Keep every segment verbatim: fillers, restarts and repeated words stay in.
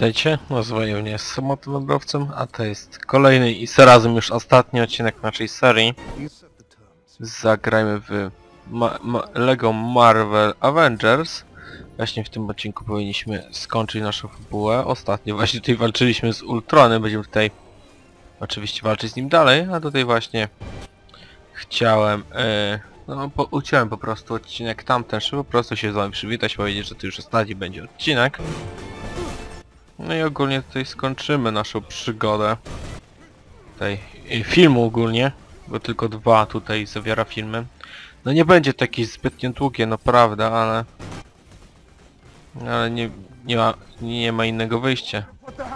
Witajcie, nazywam mnie Samotwędrowcem, a to jest kolejny i zarazem już ostatni odcinek naszej serii. Zagrajmy w Ma Ma Lego Marvel Avengers. Właśnie w tym odcinku powinniśmy skończyć naszą fabułę. Ostatnio właśnie tutaj walczyliśmy z Ultronem, będziemy tutaj oczywiście walczyć z nim dalej, a tutaj właśnie chciałem, yy, no po, uciąłem po prostu odcinek tamten, żeby po prostu się z wami przywitać, powiedzieć, że to już ostatni będzie odcinek. No i ogólnie tutaj skończymy naszą przygodę. Tutaj filmu ogólnie, bo tylko dwa tutaj zawiera filmy. No nie będzie to jakieś zbytnio długie, no prawda, ale... Ale nie, nie, ma, nie ma innego wyjścia.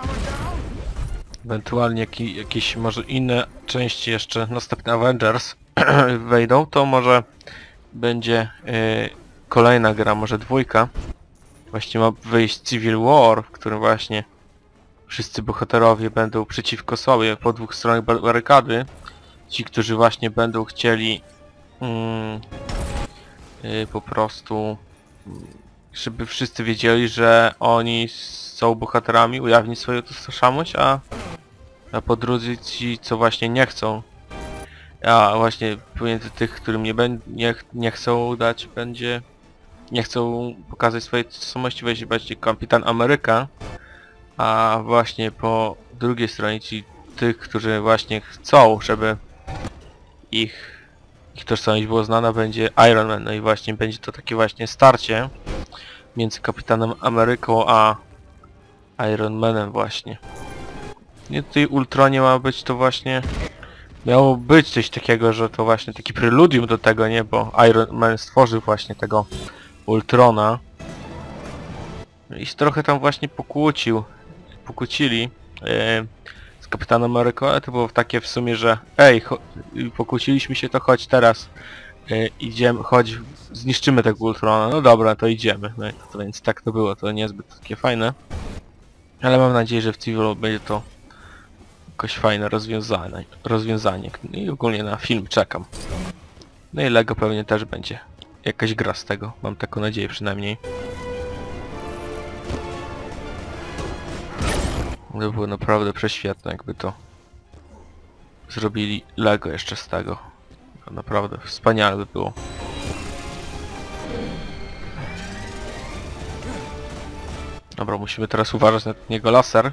Ewentualnie jak, jakieś może inne części jeszcze, następne Avengers wejdą, to może będzie yy, kolejna gra, może dwójka. Właśnie ma wyjść Civil War, w którym właśnie wszyscy bohaterowie będą przeciwko sobie po dwóch stronach barykady. Ci, którzy właśnie będą chcieli mm, yy, po prostu, żeby wszyscy wiedzieli, że oni są bohaterami, ujawnić swoją tożsamość, a, a po drudzy ci, co właśnie nie chcą. A właśnie pomiędzy tych, którym nie, nie, nie chcą dać, będzie... nie chcą pokazać swojej tożsamości, będzie Kapitan Ameryka, a właśnie po drugiej stronie ci tych, którzy właśnie chcą, żeby ich, ich tożsamość była znana, będzie Iron Man. No i właśnie będzie to takie właśnie starcie między Kapitanem Ameryką a Iron Manem właśnie. I tutaj Ultronie ma być to właśnie... Miało być coś takiego, że to właśnie taki preludium do tego, nie? Bo Iron Man stworzył właśnie tego Ultrona i się trochę tam właśnie pokłócił, pokłócili yy, z Kapitanem Ameryką, ale to było takie w sumie, że ej, pokłóciliśmy się, to chodź teraz, yy, idziemy, chodź, zniszczymy tego Ultrona, no dobra, to idziemy, no, to więc tak to było, to niezbyt takie fajne, ale mam nadzieję, że w Civilu będzie to jakoś fajne rozwiązanie, rozwiązanie i ogólnie na film czekam. No i Lego pewnie też będzie jakaś gra z tego, mam taką nadzieję przynajmniej. To było naprawdę prześwietne, jakby to zrobili Lego jeszcze z tego. To naprawdę wspaniale by było. Dobra, musimy teraz uważać na niego laser.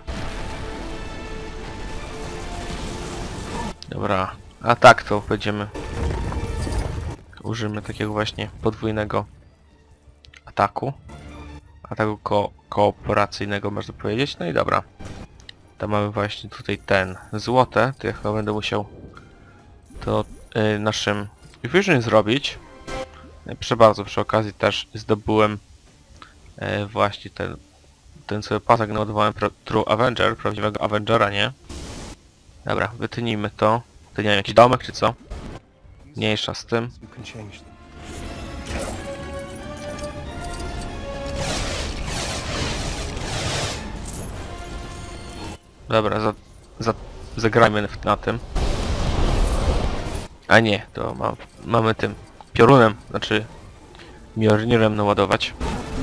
Dobra, a tak to będziemy... Użyjmy takiego właśnie podwójnego ataku. Ataku ko kooperacyjnego, można powiedzieć. No i dobra. Tam mamy właśnie tutaj ten złote. To ja chyba będę musiał to y, naszym Vision zrobić. No proszę bardzo, przy okazji też zdobyłem y, właśnie ten, ten sobie pasek naładowałem True Avenger, prawdziwego Avengera, nie? Dobra, wytynijmy to. To nie wiem, jakiś domek czy co? Mniejsza z tym. Dobra, za, za, zagrajmy na tym. A nie, to ma, mamy tym piorunem, znaczy Mjolnirem naładować.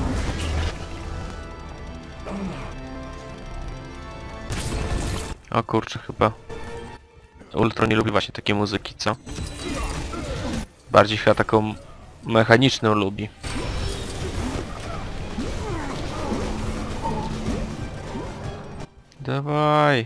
O kurczę, chyba Ultron nie lubi właśnie takiej muzyki, co? Bardziej chyba taką mechaniczną lubi. Dawaj!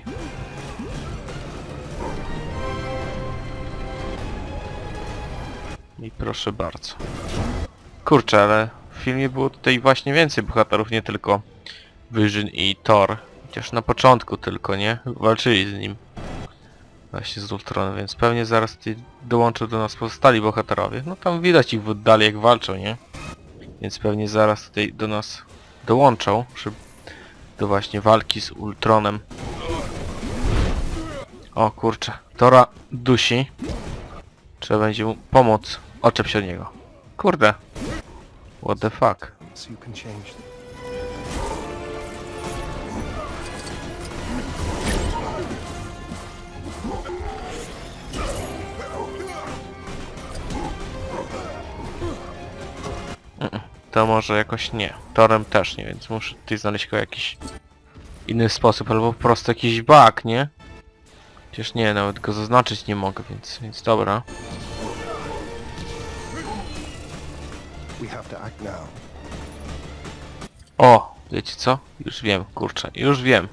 I proszę bardzo. Kurczę, ale w filmie było tutaj właśnie więcej bohaterów, nie tylko Vision i Thor. Chociaż na początku tylko, nie? Walczyli z nim. Właśnie z Ultronem, więc pewnie zaraz tutaj dołączą do nas pozostali bohaterowie. No tam widać ich w oddali jak walczą, nie? Więc pewnie zaraz tutaj do nas dołączą, żeby do właśnie walki z Ultronem. O kurczę, Tora dusi. Trzeba będzie mu pomóc. Oczep się od niego. Kurde. What the fuck. To może jakoś nie. Torem też nie, więc muszę tutaj znaleźć jakiś inny sposób, albo po prostu jakiś bug, nie? Przecież nie, nawet go zaznaczyć nie mogę, więc, więc dobra. We have to act now. O, wiecie co? Już wiem, kurczę, już wiem.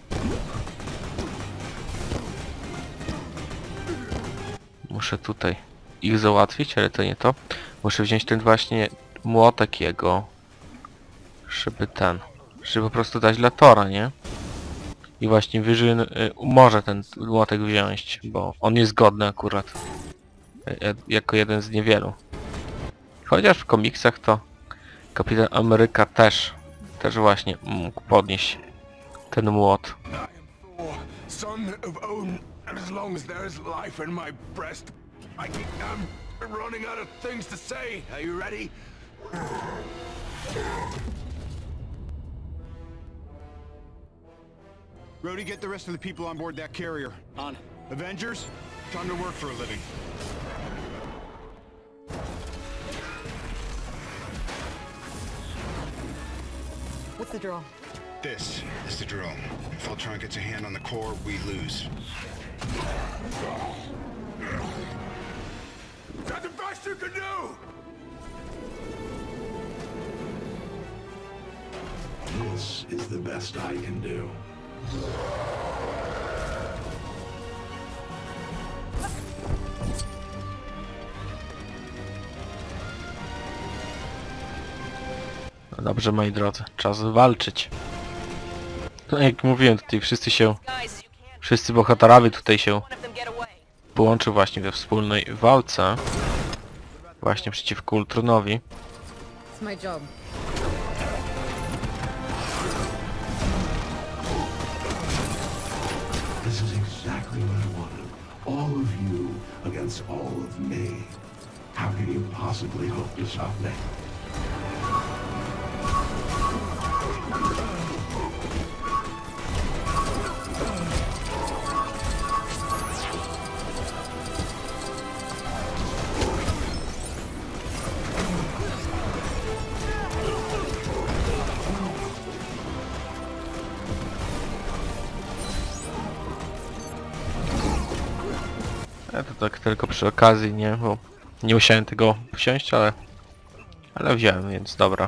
Muszę tutaj ich załatwić, ale to nie to. Muszę wziąć ten właśnie młotek jego. Żeby ten... Żeby po prostu dać dla Tora, nie? I właśnie Vision y, może ten młotek wziąć, bo on jest godny akurat. Y, jako jeden z niewielu. Chociaż w komiksach to Kapitan Ameryka też, też właśnie mógł podnieść ten młot. Son of Odin, and as long as there is life in my breast, I am running out of things to say. Are you ready? Rhodey, get the rest of the people on board that carrier. On. Avengers, time to work for a living. What's the drill? This is the drill. If Ultron gets a hand on the core, we lose. Is that the best you can do? This is the best I can do. No dobrze, moi drodzy, czas walczyć. No jak mówiłem, tutaj wszyscy się... Wszyscy bohaterowie tutaj się połączył właśnie we wspólnej walce. Właśnie przeciwko Ultronowi. It's my job. This is exactly what I wanted. All of you against all of me. How can you possibly hope to stop me? Ja to tak tylko przy okazji, nie? Bo nie musiałem tego wziąć, ale... Ale wziąłem, więc dobra.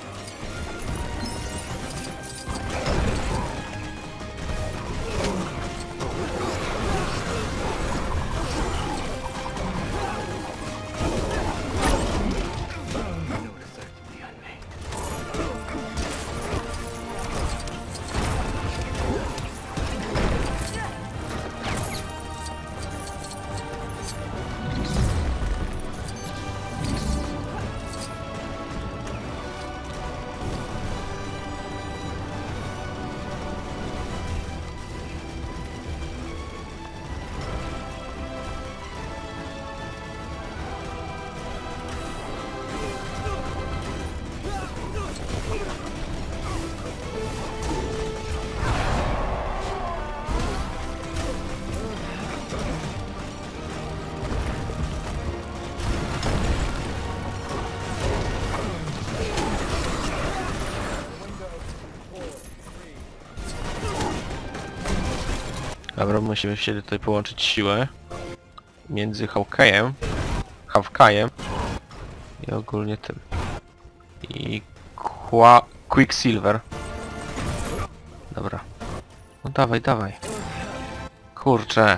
Dobra, musimy się tutaj połączyć siłę między Hawkeye'em, Hawkeye'em i ogólnie tym i Qua Quicksilver. Dobra. No dawaj, dawaj. Kurczę.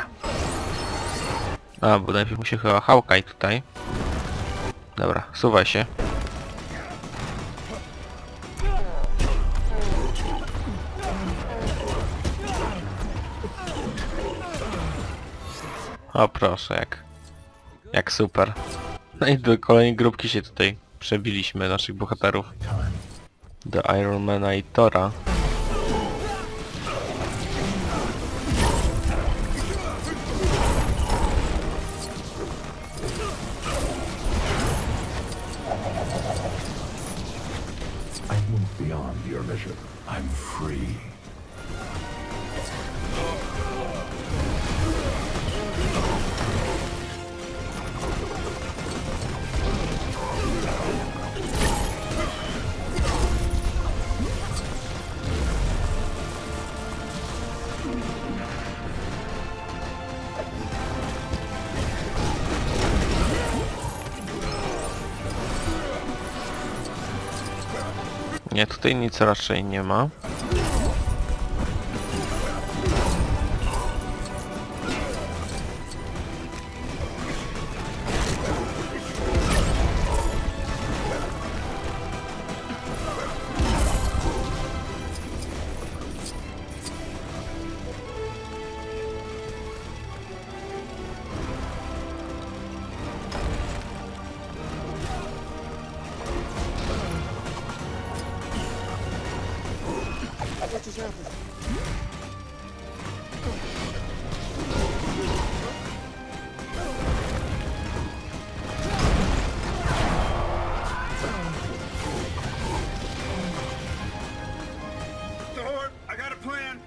A, bo najpierw musi chyba Hawkeye tutaj. Dobra, suwaj się. O proszę, jak... Jak super. No i do kolejnej grupki się tutaj przebiliśmy, naszych bohaterów. Do Ironmana i Tora. I've moved beyond your mission. I'm free. Nie, tutaj nic raczej nie ma. Thor, I got a plan.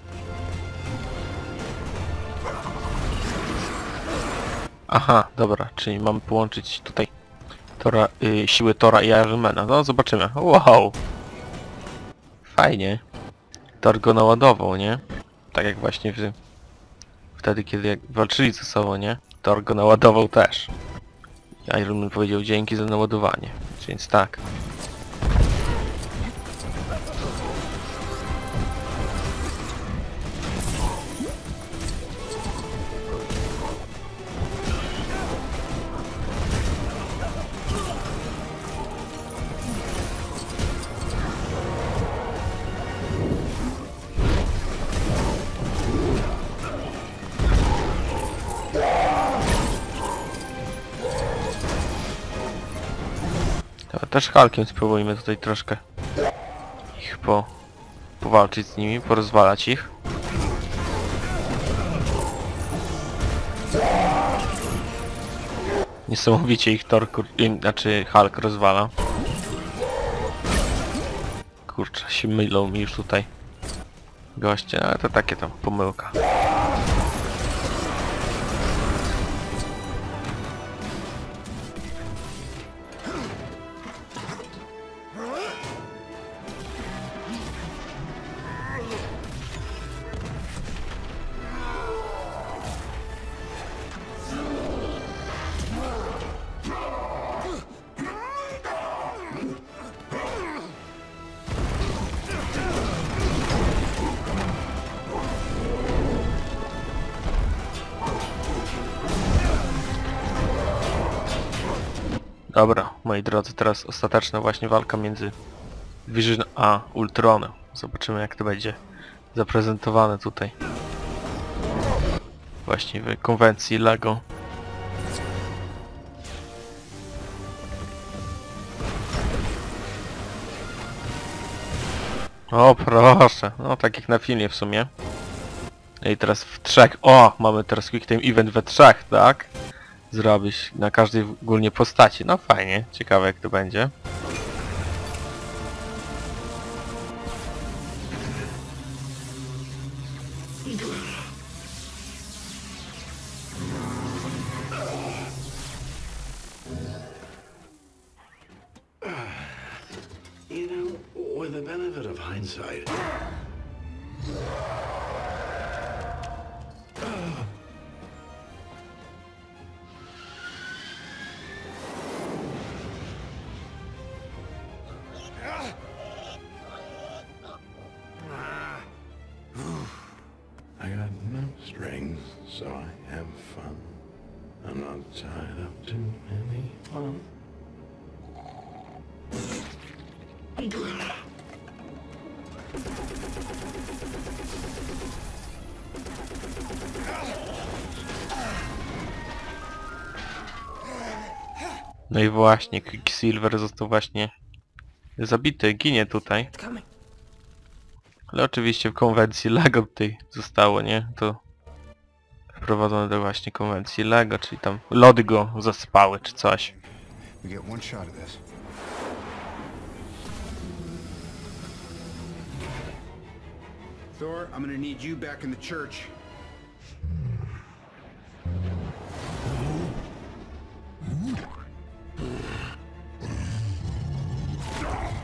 Aha, dobra, czyli mamy połączyć tutaj Tora, y, siły Tora i Ironmana. No zobaczymy. Wow! Fajnie. Thor go naładował, nie? Tak jak właśnie w, wtedy, kiedy jak walczyli ze sobą, nie? Thor go naładował też. Iron Man powiedział dzięki za naładowanie. Więc tak. To też Hulkiem spróbujmy tutaj troszkę ich po... powalczyć z nimi, porozwalać ich. Niesamowicie ich Thor, kur... im, znaczy Hulk rozwala. Kurczę, się mylą mi już tutaj goście, ale to takie tam pomyłka. Dobra, moi drodzy, teraz ostateczna właśnie walka między Vision a Ultronem. Zobaczymy, jak to będzie zaprezentowane tutaj. Właśnie w konwencji LEGO. O proszę, no tak jak na filmie w sumie. I teraz w trzech, o! Mamy teraz Quick Time Event we trzech, tak? Zrobić na każdej ogólnie postaci. No fajnie, ciekawe jak to będzie. You know, with the benefit of hindsight, I got no strings, so I have fun. I'm not tied up to anyone. No i właśnie, Quicksilver został właśnie zabity, ginie tutaj. Ale oczywiście w konwencji LEGO tutaj zostało, nie? To wprowadzone do właśnie konwencji LEGO, czyli tam lody go zaspały czy coś. We get one shot of this. Thor, I'm gonna need you back in the church.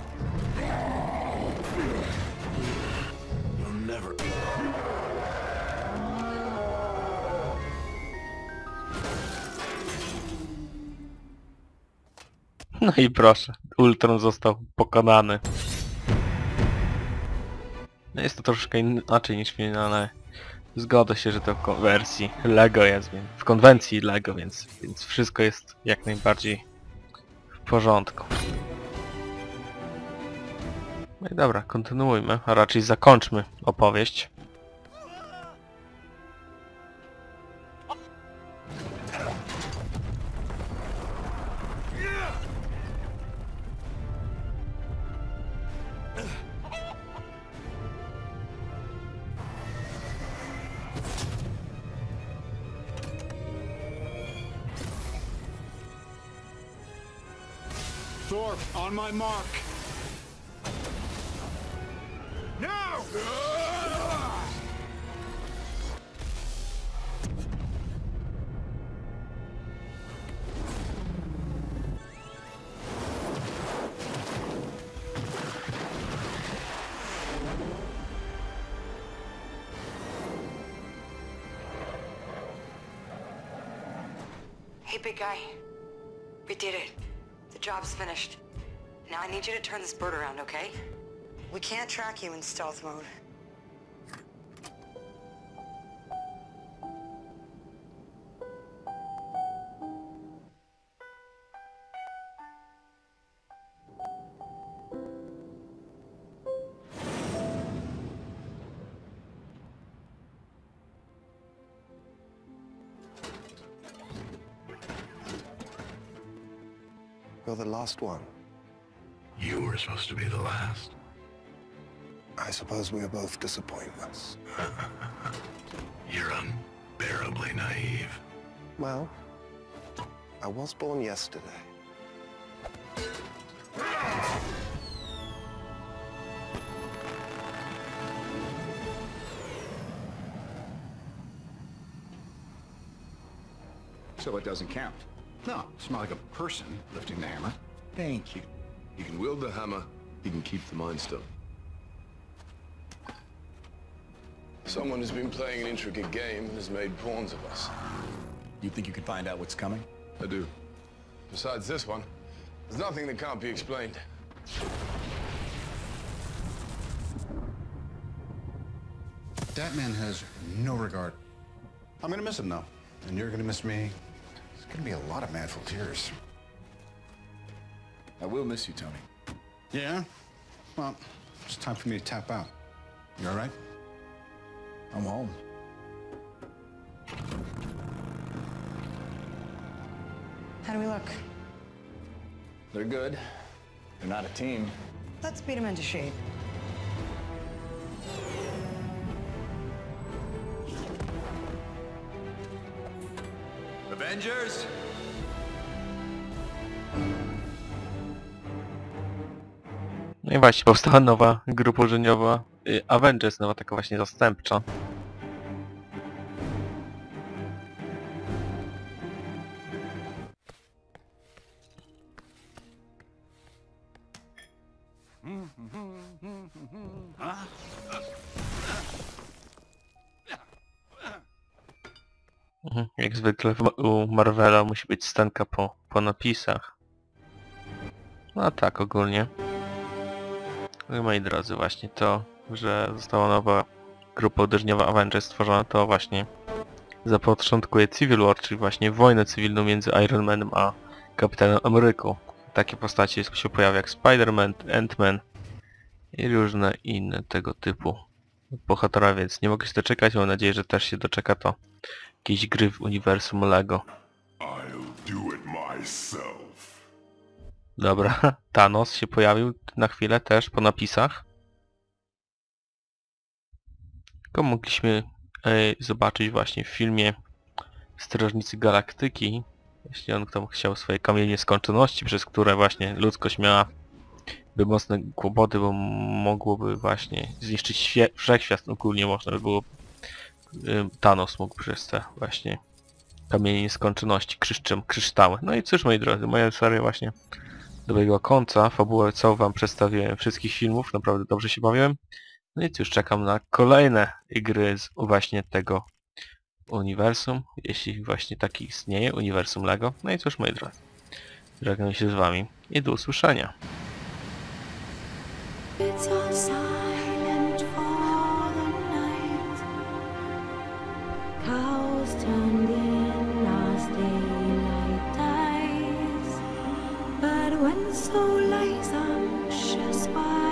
You'll never... No i proszę, Ultron został pokonany. No jest to troszkę inaczej niż film, ale zgodzę się, że to w konwersji Lego jest, więc w konwencji Lego, więc, więc wszystko jest jak najbardziej w porządku. No i dobra, kontynuujmy, a raczej zakończmy opowieść. Thor, on my mark. No! Hey, big guy. We did it. The job's finished. Now I need you to turn this bird around, okay? We can't track you in stealth mode. You're the last one. You were supposed to be the last. I suppose we are both disappointments. You're unbearably naive. Well, I was born yesterday. So it doesn't count. No, it's not like a person lifting the hammer. Thank you. He can wield the hammer, he can keep the Mind Stone. Someone who's been playing an intricate game has made pawns of us. You think you can find out what's coming? I do. Besides this one, there's nothing that can't be explained. That man has no regard. I'm gonna miss him, though. And you're gonna miss me. It's gonna be a lot of manful tears. I will miss you, Tony. Yeah? Well, it's time for me to tap out. You all right? I'm home. How do we look? They're good. They're not a team. Let's beat them into shape. Avengers! No i właśnie powstała nowa grupa użytkowa y, Avengers, nowa taka właśnie zastępcza. Mhm, jak zwykle w, u Marvela musi być scenka po, po napisach. No a tak ogólnie. No i moi drodzy, właśnie to, że została nowa grupa uderzeniowa Avengers stworzona, to właśnie zapoczątkuje Civil War, czyli właśnie wojnę cywilną między Iron Manem a Kapitanem Ameryką. Takie postacie się pojawiają jak Spider-Man, Ant-Man i różne inne tego typu bohatera, więc nie mogę się doczekać. Mam nadzieję, że też się doczeka to jakiejś gry w uniwersum Lego. I'll do it myself. Dobra, Thanos się pojawił na chwilę też po napisach. Go mogliśmy e, zobaczyć właśnie w filmie Strażnicy Galaktyki. Jeśli on kto chciał swoje kamienie nieskończoności, przez które właśnie ludzkość miała by mocne kłopoty, bo mogłoby właśnie zniszczyć wszechświat, ogólnie można by było. Y, Thanos mógł przez te właśnie kamienie nieskończoności, kryszczem, kryształy. No i cóż, moi drodzy, moja seria właśnie dobiegła końca. Fabułę całą wam przedstawiłem, wszystkich filmów, naprawdę dobrze się bawiłem. No i cóż, czekam na kolejne gry z właśnie tego uniwersum, jeśli właśnie taki istnieje, uniwersum Lego. No i cóż, moi drodzy, Żegnam się z wami i do usłyszenia. It's all silent for the night. Cows turned in as daylight dies. But when soul lies anxious by